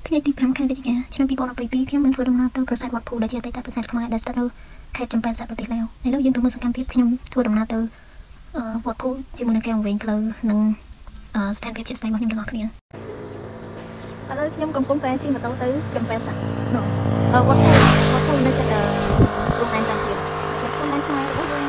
ថ្ងៃទី5ខែវិច្ឆិកាឆ្នាំ2022ខ្ញុំបានធ្វើដំណើរទៅប្រាសាទវត្តភូដែលជាអតីតប្រាសាទខ្មែរដែលស្ថិតនៅខេត្តចំប៉ែនសាប្រទេសឡាវឥឡូវយើងទៅមើលសកម្មភាពខ្ញុំធ្វើដំណើរទៅវត្តភូជាមួយនឹងកែវវែងផ្លូវនិងស្ថានភាពជាក់ស្ដែងរបស់ខ្ញុំទាំងអស់គ្នាឥឡូវខ្ញុំកំពុងតែជិះម៉ូតូទៅចំប៉ែនសាវត្តភូនៅជិតរោងឯកតាមទៀតខ្ញុំបានខ្លាយរបស់យើង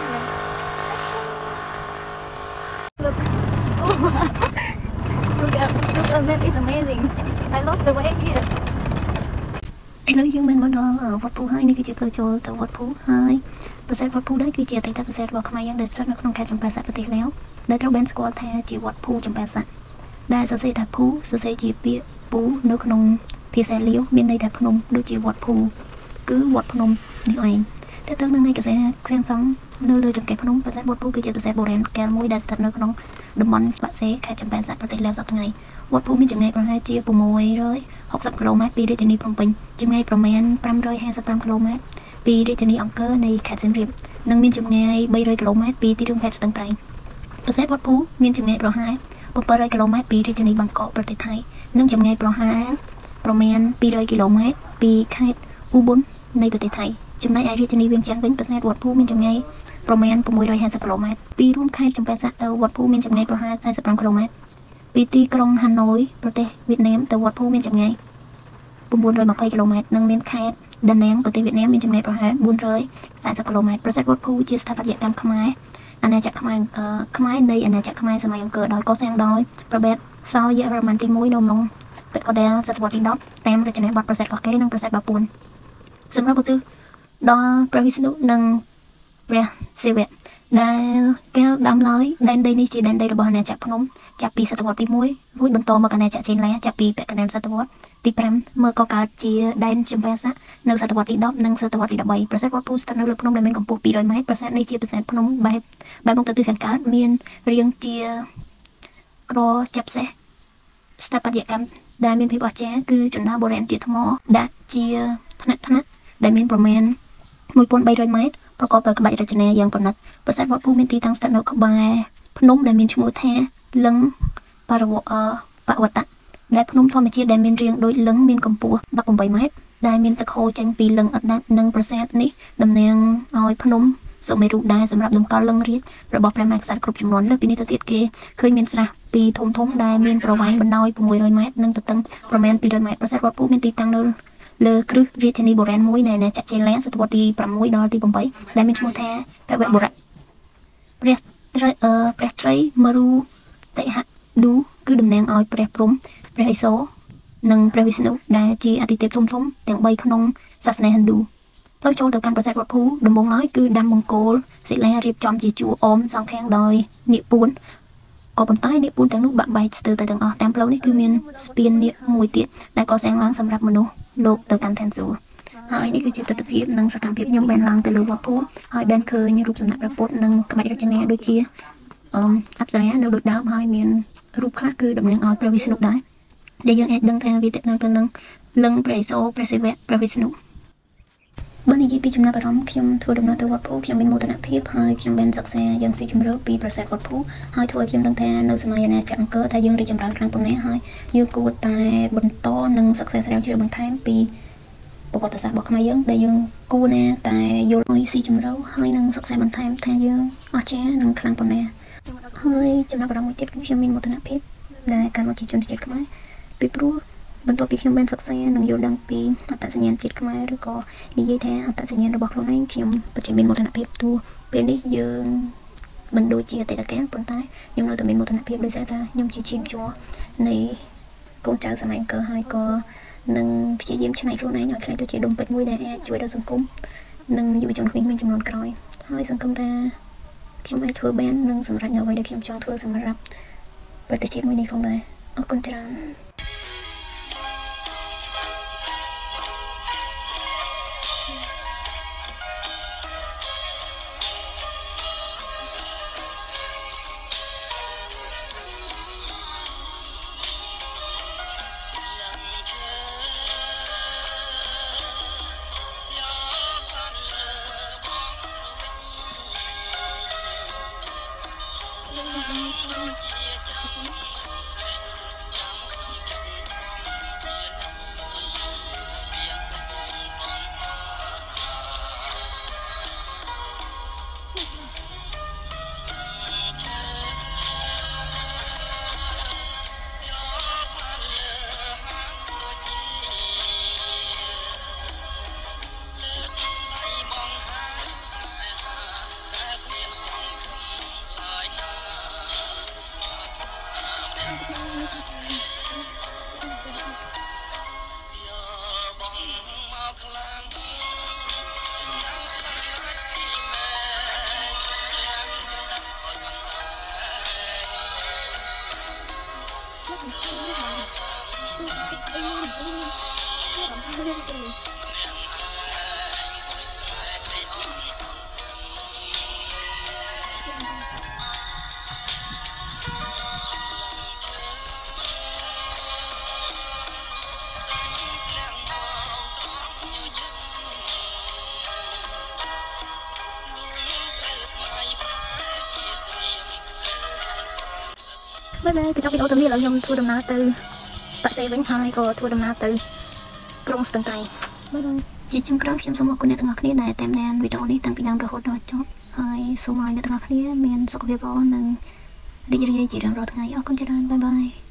Look, that is amazing. I lost the way here. ឥឡូវយើងបានមកដល់វត្តភូហើយនេះគឺជាផ្លូវចូលទៅវត្តភូហើយប្រាសាទវត្តភូដែរគឺជាអតីតប្រាសាទរបស់ខ្មែរយើងដែលស្ថិតនៅក្នុងខេត្តចំប៉ែនសាប្រទេសឡាវដែលត្រូវបានស្គាល់ថាជាវត្តភូចំប៉ែនសាដែលសរសេរថាភូសរសេរជាពាក្យពូនៅក្នុងភាសាលាវមានន័យថាភ្នំដូចជាវត្តភូគឺវត្តភ្នំនេះឯងតែទៅនឹងឯកសារខ្លាំងសង់នៅលើចង្កេះភ្នំប្រាសាទវត្តភូគឺជាប្រាសាទបុរាណកាលមួយដែលស្ថិតនៅក្នុងតំបន់បាក់សេខេត្តចំប៉ែនសាប្រទេសឡាវសប្តាហ៍ថ្ងៃវត្តភូមានចម្ងាយប្រហែលជា660គីឡូម៉ែត្រពីរាជធានីភ្នំពេញចម្ងាយប្រមាណ555គីឡូម៉ែត្រពីរាជធានីអង្គរនៃខេត្តសៀមរាបនិងមានចម្ងាយ300គីឡូម៉ែត្រពីទីក្រុងខេត្តស្ទឹងត្រែងប្រាសាទវត្តភូមានចម្ងាយប្រហែល700គីឡូម៉ែត្រពីរាជធានីបាងកកប្រទេសថៃនិងចម្ងាយប្រមាណ200គីឡូម៉ែត្រពីខេត្តអ៊ូប៊ុននៃប្រទេសថៃចំណែកឯរាជធានីវៀងច័ន្ទវិញប្រាសាទវត្តភូមានចម្ងាយប្រមាណ650គីឡូម៉ែត្រពីរួមខេត្តចំប៉ែនសាទៅវត្តភូមានចម្ងាយប្រហែល45គីឡូម៉ែត្រពីទីក្រុងហាណូយប្រទេសវៀតណាមទៅវត្តភូមានចម្ងាយ920គីឡូម៉ែត្រនិងមានខេត្តដាណាងប្រទេសវៀតណាមមានចម្ងាយប្រហែល440គីឡូម៉ែត្រប្រាសាទវត្តភូជាស្ថាបត្យកម្មខ្មែរអាណាចក្រខ្មែរនៃអាណាចក្រខ្មែរសម័យអង្គរដោយកសាងដោយព្រះបាទសោយរ៉ាម៉ាន់ទី1នៅក្នុងពាក់កណ្ដាលសតវត្សទី10តាមរចនាបថប្រាសាទកោះកេរនិងប្រាសាទបាពួនសម្រាប់ឧទ្ទិសដល់ព្រះវិស្ណុនិងព្រះសិវៈដែលកែវដើមឡើយដែនដីនេះជាដែនដីរបស់អាណាចក្រភ្នំចាប់ពីសតវត្សទី1រួចបន្តមកអាណាចក្រចេនឡាចាប់ពីពាក់កណ្ដាលសតវត្សទី5មើលក៏កើតជាដែនចំប៉ែនសានៅសតវត្សទី10និងសតវត្សទី13ប្រាសាទវត្តភូស្ថិតនៅលើភ្នំដែលមានកម្ពស់200ម៉ែត្រប្រាសាទនេះជាប្រាសាទភ្នំបែបមុខទៅទិសខាងកើតមានរាងជាក្រចាប់សេះស្ថាបត្យកម្មដែលមានភាពអស្ចារ្យគឺជណ្ដើរបុរាណជាថ្មដាក់ជាថ្នាក់ដែលមានប្រមាណ1300ម៉ែត្រប្រកបដោយក្បាច់រចនាយ៉ាងប្រណិតប្រាសាទវត្តភូមានទីតាំងស្ថិតនៅក្បែរភ្នំដែលមានឈ្មោះថាលឹងបវត្តៈដែលភ្នំធម្មជាតិដែលមានរាងដូចលឹងមានកម្ពស់18ម៉ែត្រដែលមានទឹកហូរចេញពីលឹងអណ្ដាតនិងប្រាសាទនេះតំណាងឲ្យភ្នំសុមេរុដែលសម្រាប់តម្កល់លឹងរាជរបស់ព្រះមហាក្សត្រគ្រប់ចំនួនលើពីនេះទៅទៀតគេឃើញមានស្រះពីរធំដែលមានប្រវែងបណ្ដោយ600ម៉ែត្រនិងទទឹងប្រមាណ200ម៉ែត្រប្រាសាទវត្តភូមានទីតាំងនៅលើគ្រឹះរាជធានីបុរាណមួយនៃអាណាចក្រចេនឡាសតវត្សទី6ដល់ទី8ដែលមានឈ្មោះថាភវបុរៈព្រះត្រីមរូតិហឌូគឺតំណាងឲ្យព្រះព្រំព្រះឥសូរនិងព្រះវិស្ណុដែលជាអាទិទេពធំទាំង3ក្នុងសាសនាហិណ្ឌូផ្លូវចូលទៅកាន់ប្រាសាទវត្តភូដំបូងឡើយគឺដាំបង្គោលសិលារៀបចំជាជួរអមសងខាងដោយនាគពួនក៏ប៉ុន្តែនាគពួនទាំងនោះបាក់បែកស្ទើរតែទាំងអស់តាមផ្លូវនេះគឺមានស្ពាននាគមួយទៀតដែលកសាងឡើងសម្រាប់មនុស្សលោកទៅកាន់ឋានសួគ៌ហើយនេះគឺជាទស្សនវិជ្ជានិងសកម្មភាពខ្ញុំបានឡើងទៅលើវត្តភូហើយបានឃើញរូបសំណាកព្រះពុទ្ធនិងក្បាច់រចនាដូចជាអប្សរានៅដូចដើមហើយមានរូបខ្លះគឺតំណាងឲ្យព្រះវិស្ណុដែរដែលយើងអាចដឹងថាវាទាក់ទងទៅនឹងលឹងព្រះឥសូរព្រះសិវៈព្រះវិស្ណុបើនិយាយពីចំណាប់អារម្មណ៍ខ្ញុំធ្វើដំណើរទៅវត្តភូខ្ញុំមានមោទនភាពហើយខ្ញុំបានសិក្សាយ៉ាងស៊ីជម្រៅពីប្រាសាទវត្តភូហើយធ្វើឲ្យខ្ញុំដឹងថានៅសម័យអាណាចក្រអង្គរថាយើងរីកចម្រើនខ្លាំងប៉ុណ្ណាហើយយើងគួរតែបន្តនិងសិក្សាស្រាវជ្រាវបន្ថែមពីប្រវត្តិសាស្ត្ររបស់ខ្មែរយើងដែលយើងគួរណាតែយល់ឲ្យស៊ីជម្រៅហើយនឹងសិក្សាបន្ថែមថាយើងអស្ចារ្យនិងខ្លាំងប៉ុណ្ណាហើយចំណាប់អារម្មណ៍មួយទៀតគឺខ្ញុំមានមោទនភាពដែលកាន់មកជាជនជាតិខ្មែរពីព្រោះបន្ទាប់ពីខ្ញុំបានសិក្សានិងយល់ដឹងពីអត្តសញ្ញាណជាតិខ្មែរឬក៏និយាយថាអត្តសញ្ញាណរបស់ខ្លួនឯងខ្ញុំពិតជាមានមោទនភាពទូពេលនេះយើងមិនដូចជាអតីតកាលប៉ុន្តែខ្ញុំនៅតែមានមោទនភាពដោយសារថាខ្ញុំជាឈាមជ័រនៃកូនចៅសម័យអង្គរហើយក៏នឹងព្យាយាមច្នៃខ្លួនឯងឲ្យខ្លាចទៅជាដុំពេជ្រមួយដែលអាចជួយដល់សង្គមនិងយុវជនក្មេងៗចំនួនក្រោយហើយសង្ឃឹមថាខ្ញុំអាចធ្វើបាននិងសម្រេចនៅអ្វីដែលខ្ញុំចង់ធ្វើសម្រាប់ប្រទេសជាតិមួយនេះផងដែរអរគុណច្រើន Bye bye កញ្ចក់វីដេអូទាំងនេះឥឡូវខ្ញុំធ្វើដំណើរទៅតាក់ស៊ីវិញហើយក៏ធ្វើដំណើរទៅក្រុងស្ទឹងត្រែង Bye bye ជាចុងក្រោយខ្ញុំសូមអរគុណអ្នកទាំងអស់គ្នាដែលតាមដានវីដេអូនេះតាំងពីដើមរហូតដល់ចប់ហើយសូមឲ្យអ្នកទាំងអស់គ្នាមានសុខភាពល្អនិងរីករាយជារៀងរាល់ថ្ងៃអរគុណច្រើន Bye bye